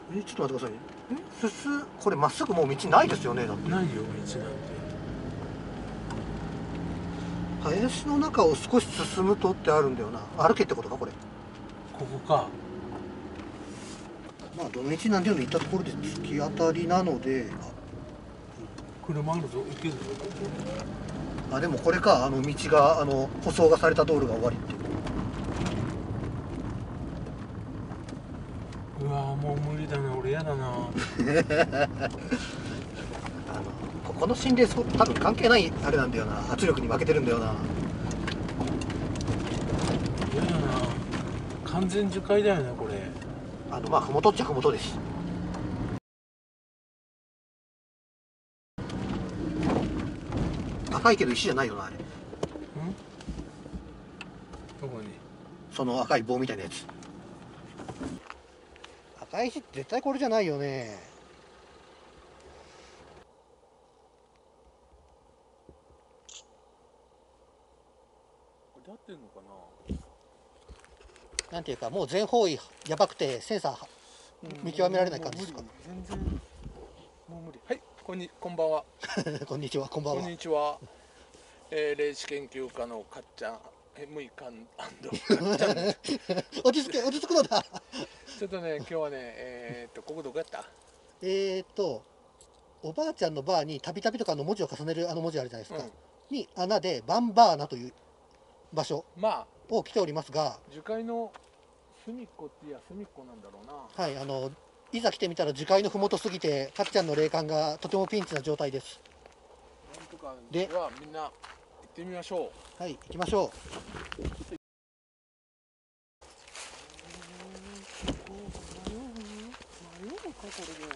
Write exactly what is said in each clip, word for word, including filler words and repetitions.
え、ちょっと待ってくださいね。え、すす、これまっすぐもう道ないですよね、だって。 ないよ、道なんて。 林の中を少し進むとってあるんだよな。歩けってことか、これ。 ここか。 まあ、どの道なんでも行ったところで突き当たりなので、 車あるぞ、行けるぞ。 あ、でもこれか、あの道が、あの、舗装がされた道路が終わりって。 うわー、もう無理だな、俺やだな。 あの、ここの心霊スポット多分関係ないあれなんだよな。圧力に負けてるんだよな。 やだな。完全樹海だよね、これ。 あの、まあ、ふもとっちゃふもとです。赤いけど石じゃないよな、あれ。 んどこに？ その赤い棒みたいなやつ。赤い石って絶対これじゃないよね。 これ合ってんのかな？ なんていうか、もう全方位やばくてセンサー見極められない感じですか。 全然もう無理。はい、こんにこんばんは。 こんにちは、こんばんは。 こんにちは。えー、霊視研究家のかっちゃん、えむいかんかっちゃんです。 落ち着け、落ち着くのだ。 ちょっとね、今日はね、えー、っとここどこやった？ えーっと、おばあちゃんのバーにたびたびとかの文字を重ねるあの文字あるじゃないですか。 うんに穴でバンバーナという場所まあを来ておりますが、 樹海の隅っこっていや隅っこなんだろうな。 はい、あの、いざ来てみたら樹海のふもとすぎて、かっちゃんの霊感がとてもピンチな状態です。 なんとかでではみんな行ってみましょう。 はい、行きましょう。 迷うかこれで俺。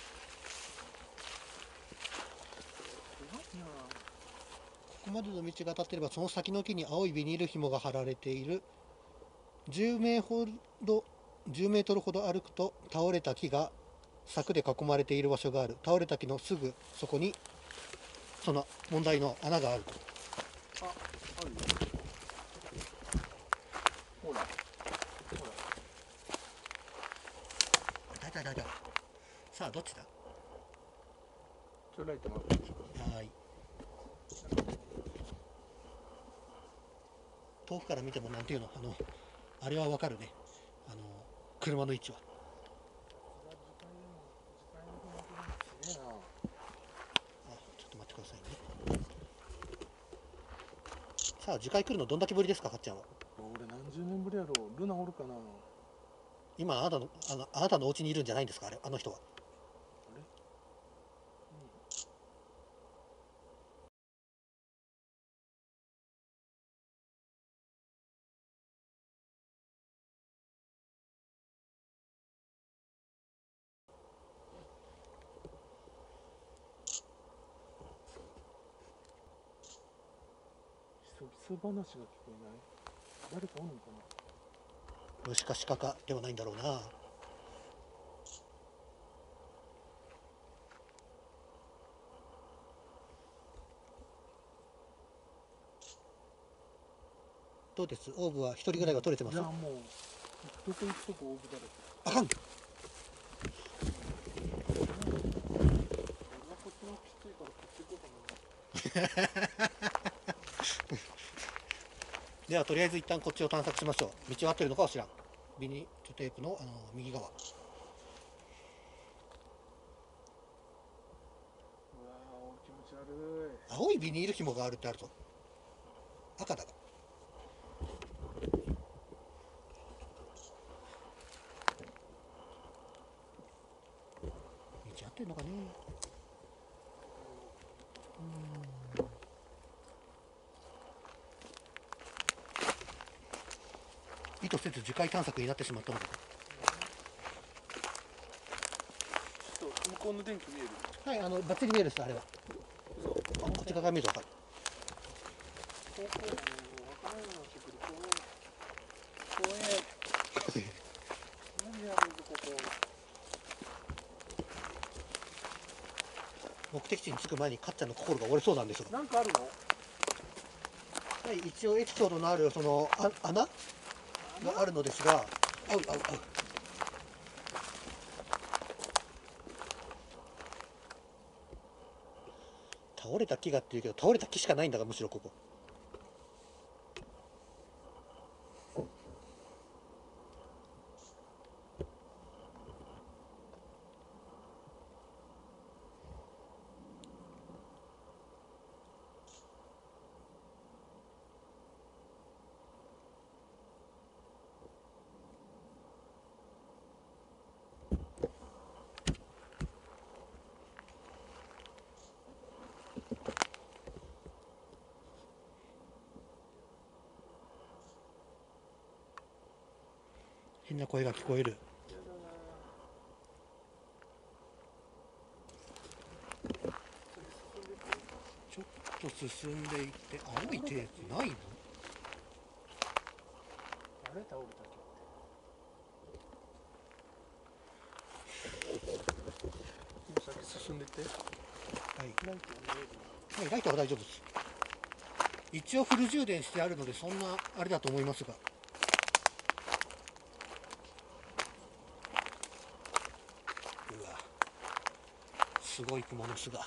ここまでの道が当たっていれば、その先の木に青いビニール紐が張られている。じゅうメートルほど、じゅうメートルほど歩くと、倒れた木が柵で囲まれている場所がある。倒れた木のすぐそこに、その問題の穴があると。 あ、あるよ。ほら、ほら。 大体大体。さあ、どっちだ？ ちょライト待って。 はい。遠くから見てもなんていうの、あの、あれはわかるね。あの、車の位置は。 すげえな。 あ、ちょっと待ってくださいね。さあ、次回来るのどんだけぶりですか、かっちゃんは。 俺何十年ぶりやろう。ルナおるかな。あ今、あなたの、あの、あなたのお家にいるんじゃないんですか、あれ、あの人は。 れ？ひそひそ話が聞こえない？誰かおるのかな。 虫か鹿かではないんだろうな。どうです？オーブは一人ぐらいが取れてます？ いやもうどこ行くとこオーブだらけ。 あかん。 俺はこっちのきついからこっち行こうかな。 ではとりあえず一旦こっちを探索しましょう。道は合ってるのかは知らん。ビニールテープの、あの右側。 うわー気持ち悪い。 青いビニール紐があるってあるぞ。赤だが。道合ってるのかね。うーん。意図せず樹海探索になってしまったのか。 ちょっと向こうの電気見える？ はい、あのバッチリ見えるっす、あれは。 そう。 あ、こっち側から見ると分かる。 方向も分からんようになってくる。怖え。怖え。何やるんだここ。 目的地に着く前にかっちゃんの心が折れそうなんですが。 なんかあるの？ はい、一応エピソードのあるそのあ穴があるのですが、合う合う合う。 倒れた木がっていうけど、倒れた木しかないんだが、むしろここ。変な声が聞こえる。ちょっと進んでいって、青いテープないの？ あれ倒れたっけ？先進んでて。 はい、 ライトは見える？ はい、ライトは大丈夫です。一応フル充電してあるので、そんなあれだと思いますが。うわ、すごい蜘蛛の巣が。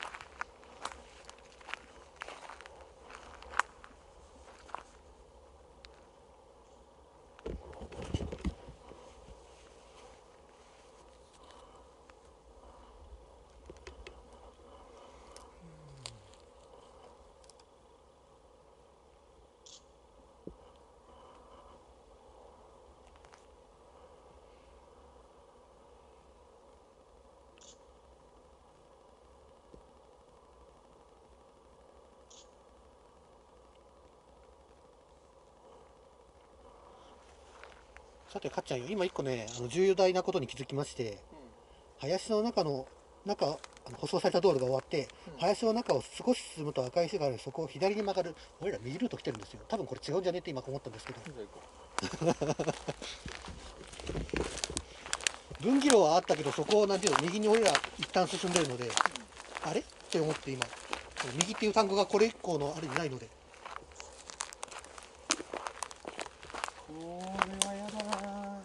さて、かっちゃんよ、今一個ね、あの重大なことに気づきまして、林の中の、中、あの舗装された道路が終わって、 うん林の中を少し進むと赤い石がある、そこを左に曲がる、俺ら右ルート来てるんですよ。多分これ違うんじゃねって今思ったんですけど、 じゃあ行こ分岐路はあったけど、そこをなんていうの、右に俺ら一旦進んでるので、あれって思って今、右っていう単語がこれ以降のあれにないので、 う。これはやだな。あ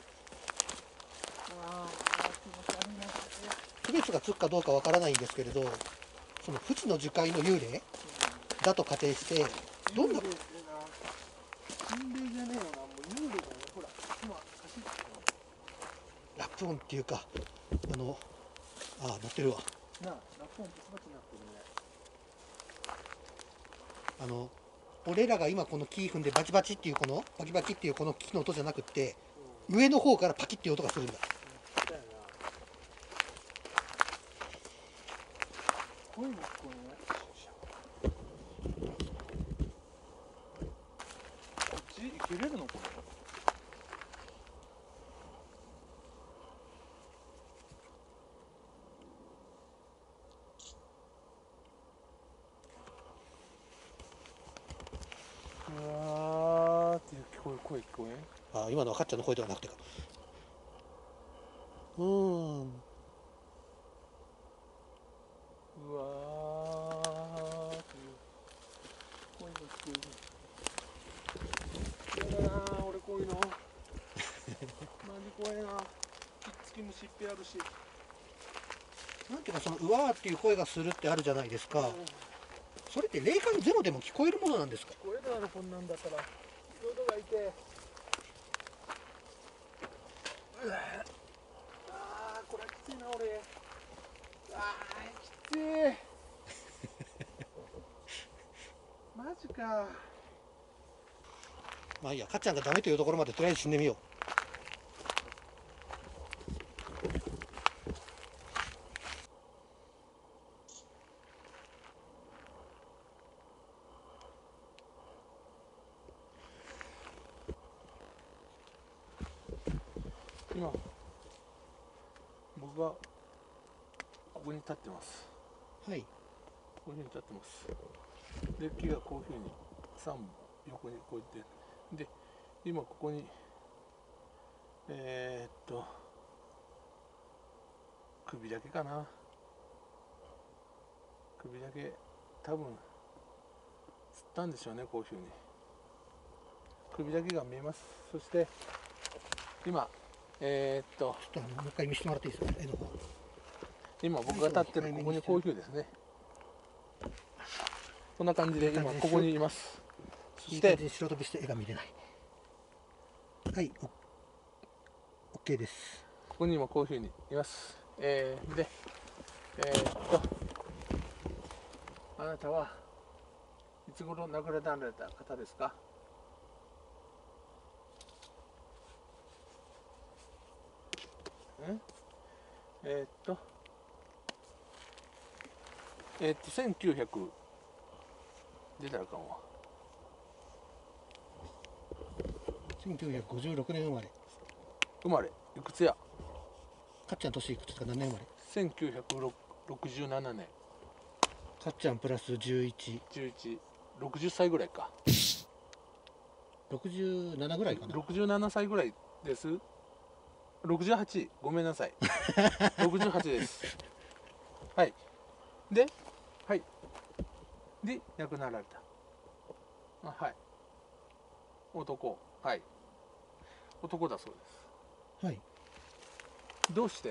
あ、気持ち悪いな。 区別がつくかどうかわからないんですけれど、その不知の樹海の幽霊だと仮定して、どんな幽霊ってな、心霊じゃねえよな、もう幽霊だよ。ほら、今、走ってラップ音っていうか、あの、ああ、乗ってるわ。 るな。なあ、ラップ音プチパチになってるね。 あの、俺らが今このキー踏んでバチバチっていうこの、バキバキっていうこの木の音じゃなくって、 うん。 上の方からパキっていう音がするんだ。 だよな。声も聞こえない。こっち行けれるのこれ？うわーっていう聞こえ、声聞こえん？ ああ、今のはかっちゃんの声ではなくてか。うーん。 うわーっていう声が聞こえる。嫌だなー、俺こういうの。マジ怖いな。ひっつき虫いっぺいあるし。 なんていうか、そのうわーっていう声がするってあるじゃないですか。 うん、 それって霊感ゼロでも聞こえるものなんですか？ 聞こえるだろ、こんなんだったら。喉が痛い。うわあー、これきついな、俺。あー、きつい。マジか。 まあいいや、かっちゃんがダメというところまでとりあえず死んでみよう。 今、僕がここに立ってます。 はい。 こういうふうに立ってます。で、木がこういうふうにさんぼん横にこうやって、で、今ここに、えー、っと、首だけかな。首だけ、多分、釣ったんでしょうね、こういうふうに。首だけが見えます。そして、今、えー、っと、 ちょっとあのもう一回見せてもらっていいですか？絵の方。 今僕が立ってるここにこういうふうですね。 こんな感じで今ここにいます。そいいして感じに白飛びして絵が見れない。はい、オッケーです。 ここにもこういうふうにいます。えー、で、えー、っと、あなたはいつ頃亡くなられた方ですか？んえー、っと、えー、っと、せんきゅうひゃく、出たらあかんわ。 せんきゅうひゃくごじゅうろくねん生まれ。 生まれ、いくつや？ かっちゃん年いくつか何年生まれ？ せんきゅうひゃくろくじゅうななねん。 かっちゃんプラスじゅういち。 じゅういち、ろくじゅっさいぐらいか。 ろくじゅうななぐらいかな。 ろくじゅうななさいぐらいです。ろくじゅうはち、ごめんなさい。ろくじゅうはちです。はい。で、はい。で、亡くなられた。あ、はい。男、はい。男だそうです。 はい。 どうして？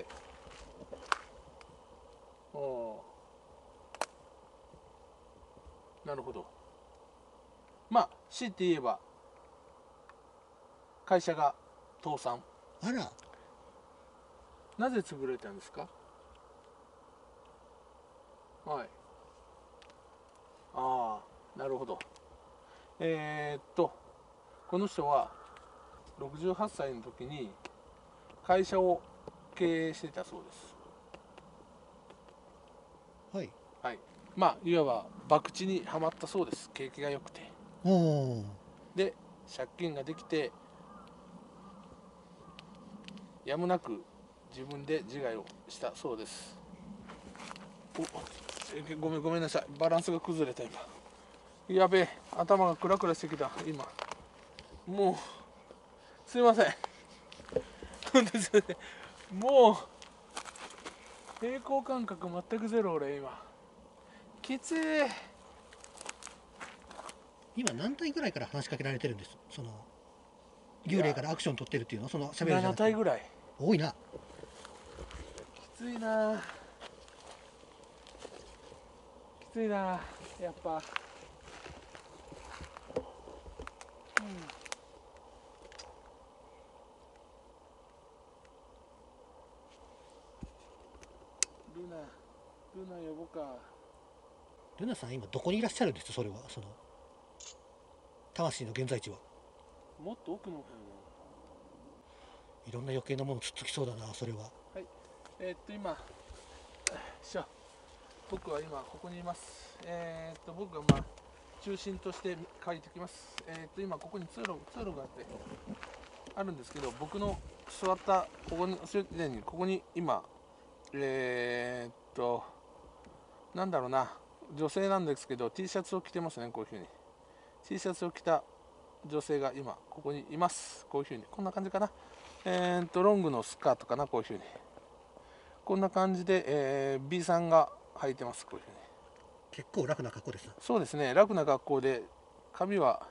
おお。なるほど。まあ、強いて言えば、会社が倒産。 あら。 なぜ潰れたんですか？はい。ああ、なるほど。えー、っと、この人はろくじゅうはっさいの時に会社を経営してたそうです。 はい。 はい。まあ、いわば博打にはまったそうです。景気が良くて。 おお。 で、借金ができて、やむなく自分で自害をしたそうです。お、えごめんごめんなさい。バランスが崩れた今。やべえ、頭がクラクラしてきた今。もうすいません。本当ですね。もう平衡感覚全くゼロ俺今。きつい。 今何体ぐらいから話しかけられてるんです？その幽霊からアクション取ってるっていうの？その喋るじゃなななくて。 体ぐらい。 多いな。 きついな。きついな。やっぱ。ルナ、ルナ呼ぼうか。 ルナさん今どこにいらっしゃるんです？それはその魂の現在地は。 もっと奥の方やいろんな余計なものつっつきそうだなそれは。 な。はい。えー、っと今、しょ僕は今ここにいます。えー、っと僕がまあ中心として書いてきます。えー、っと今ここに通路通路があってあるんですけど、僕の座ったここにすでにここに今えー、っとなんだろうな、女性なんですけど T シャツを着てますね。こういうふうに T シャツを着た女性が今ここにいます。こういうふうにこんな感じかな。えー、っとロングのスカートかな。こういうふうにこんな感じで、えー、B さんが履いてます。こういうふうに。 結構楽な格好ですな。 そうですね、楽な格好で、髪は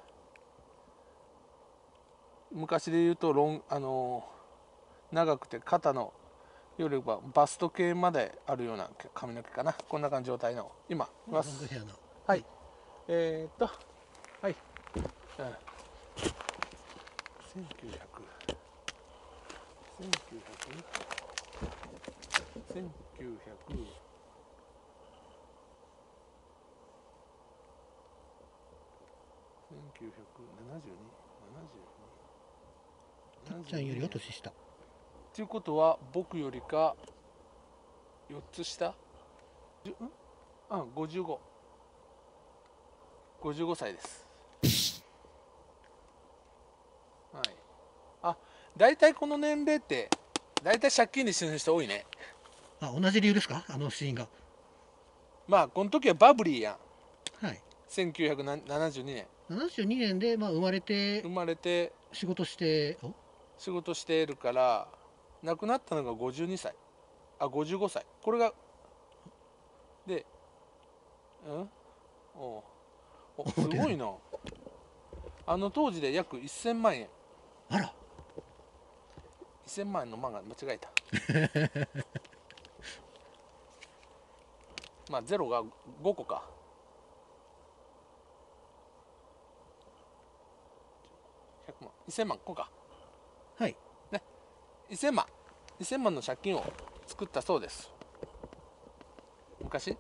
昔で言うとロン、あのー長くて肩のよりはバスト系まであるような髪の毛かな。こんな感じ状態の今いまロングす。 ヘアの。 はい。えー、っとはい、うん、せんきゅうひゃく、せんきゅうひゃく、せんきゅうひゃく、せんきゅうひゃくななじゅうに、ななじゅうに、 かっちゃんよりは年下。 ということは僕よりかよっつ下、じゅんあごじゅうご、ごじゅうごさいです。はい。あ、大体この年齢って大体借金で死ぬ人多いね。 あ、同じ理由ですか？あのシーンが。 まあこの時はバブリーやん。 はい。 せんきゅうひゃくななじゅうにねんななじゅうにねんで、まあ、生まれて生まれて仕事してお仕事しているから、亡くなったのがごじゅうにさい、あごじゅうごさい、これがで、うんおおすごいな。あの当時で約せんまんえん、 あら。 せんまん円の万が間違えた。まあゼロがごこか。 いっせんまんこうかはいね、いっせんまんいっせんまんの借金を作ったそうです。昔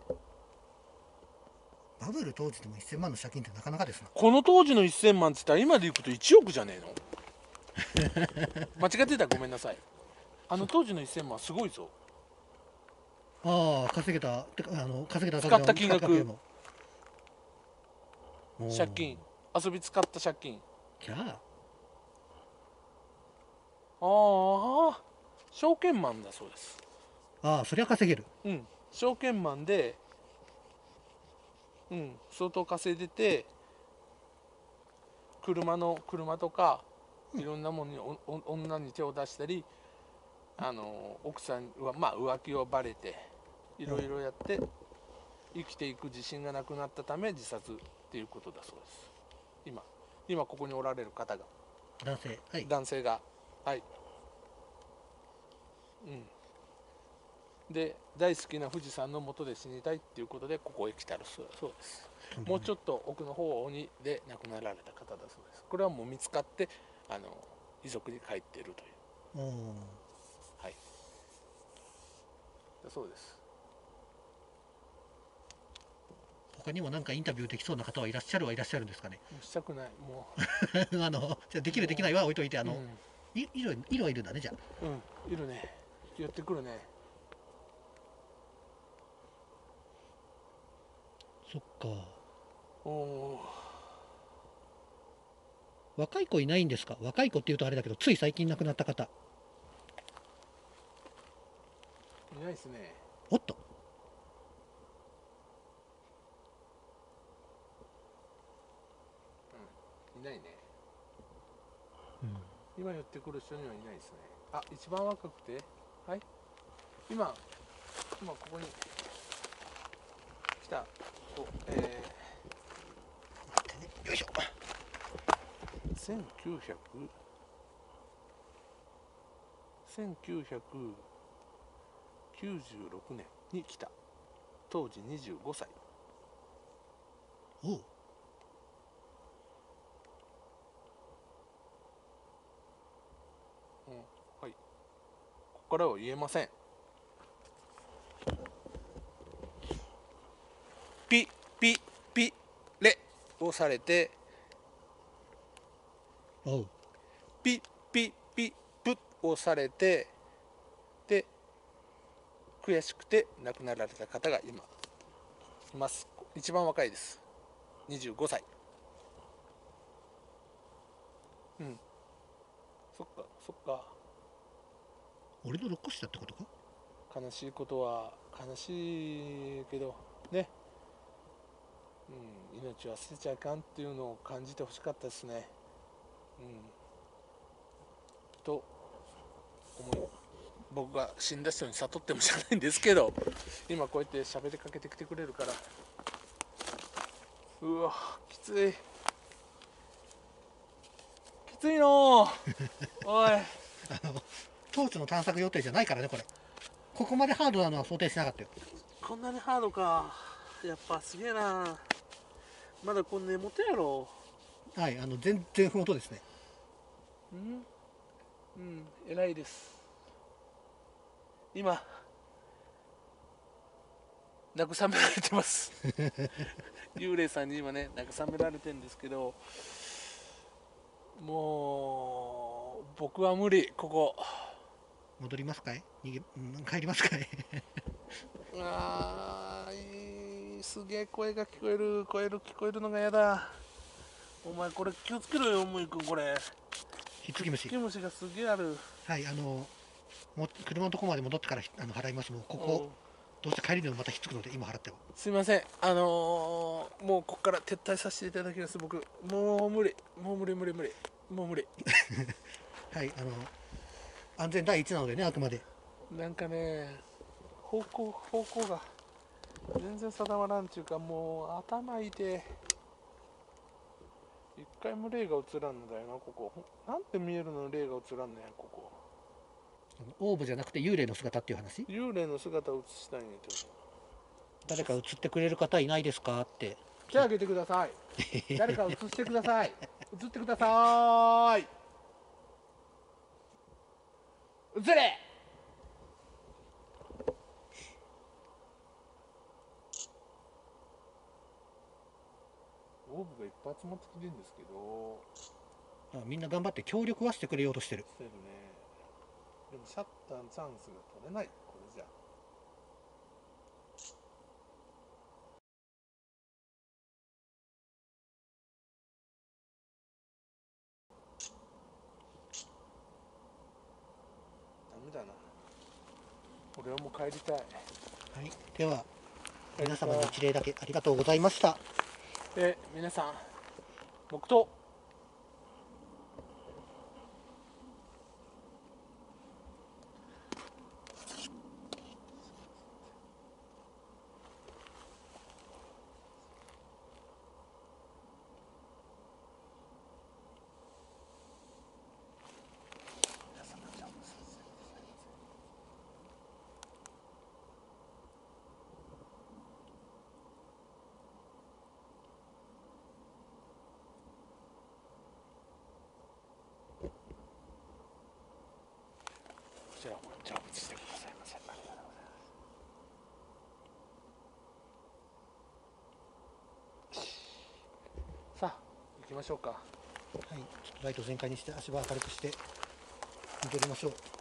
バブル当時でもいっせんまんの借金ってなかなかですな。 この当時のいっせんまんっつったら今でいくといちおくじゃねえの間違ってたらごめんなさい。あの当時のいっせんまんはすごいぞ。 ああ、稼げたてかあの稼げた使った金額使ったもおー借金遊び使った借金キャー。 ああ証券マンだそうです。 ああ、そりゃ稼げる。 うん証券マンでうん相当稼いでて、車の車とかいろんなものにおお女に手を出したり、あの奥さんはまあ浮気をバレていろいろやって生きていく自信がなくなったため自殺っていうことだそうです。今今ここにおられる方が男性。はい。 男性がはいうんで大好きな富士山の下で死にたいっていうことでここへ来たるそうそうです。もうちょっと奥の方は鬼で亡くなられた方だそうです。これはもう見つかってあの遺族に帰っているというおーはいだそうです。 他にもなんかインタビューできそうな方はいらっしゃるはいらっしゃるんですかね。 もうしたくないもあのじゃあできるできないは置いといて、あうの、いいるいるはいるんだね、じゃあ。 うん、うん、いるね寄ってくるね。 そっか。 おお若い子いないんですか。若い子っていうとあれだけど、つい最近亡くなった方。 いないですね。 おっと。 いないね。 うん、 今寄ってくる人にはいないですね。あ一番若くてはい今今ここに来た子えよいしょ。 ー、せんきゅうひゃくせんきゅうひゃくきゅうじゅうろくねんに来た当時にじゅうごさい。 おう。 うん、はい。ここからは言えません。ピピピレをされて、 おう。 ピピピプをされて、で悔しくて亡くなられた方が今います。一番若いです。にじゅうごさい。うん。そっかそっか。 俺のろっこ下ってことか。 悲しいことは悲しいけどね、うん、命は捨てちゃいかんっていうのを感じてほしかったですね。うん、と思い僕が死んだ人に悟ってもしゃあないんですけど、今こうやって喋りかけてきてくれるから、うわきついきついのおいあの当初の探索予定じゃないからね、これ。ここまでハードなのは想定しなかったよ。 こんなにハードか。やっぱすげえな。まだこん根元やろ。 はい、あの全然ふもとですね。 うんうん偉いです。今慰められてます幽霊さんに今ね慰められてるんですけど、もう僕は無理。ここ戻りますかい、逃げ、うん、帰りますかいあーいいすげえ声が聞こえる聞こえる聞こえるのがやだ。お前これ気をつけろよ、むいくん。これひっつき虫。 ひっつき虫がすげえある。 はい、あのも車のとこまで戻ってからあの払います。もうここ、どうせ帰りでもまたひっつくので今払っても。 すいません、あのー、もうここから撤退させていただきます。僕もう無理もう無理無理無理もう無理はい、あの安全第一なのでね、あくまで。 なんかね方向方向が全然定まらんちゅうか、もう頭痛い。一回も霊が映らんのだよなここ。なんて見えるの霊が映らんねんここ。 オーブじゃなくて幽霊の姿っていう話。 幽霊の姿を映したいんやけど、 誰か映ってくれる方いないですかって。 手挙げてください誰か映してください映ってください移れ。オーブがいっぱい集まってきてるんですけど、 あ、みんな頑張って協力はしてくれようとしてる。 してるね。でもシャッターのチャンスが取れない、これじゃ。ダメだな。俺はもう帰りたい。 はい、では皆様に一例だけありがとうございました。 え、皆さん、黙祷。こちらも成仏してくださいませ。ありがとうございます。さあ、行きましょうか。 はい、ちょっとライト全開にして足場明るくして戻りましょう。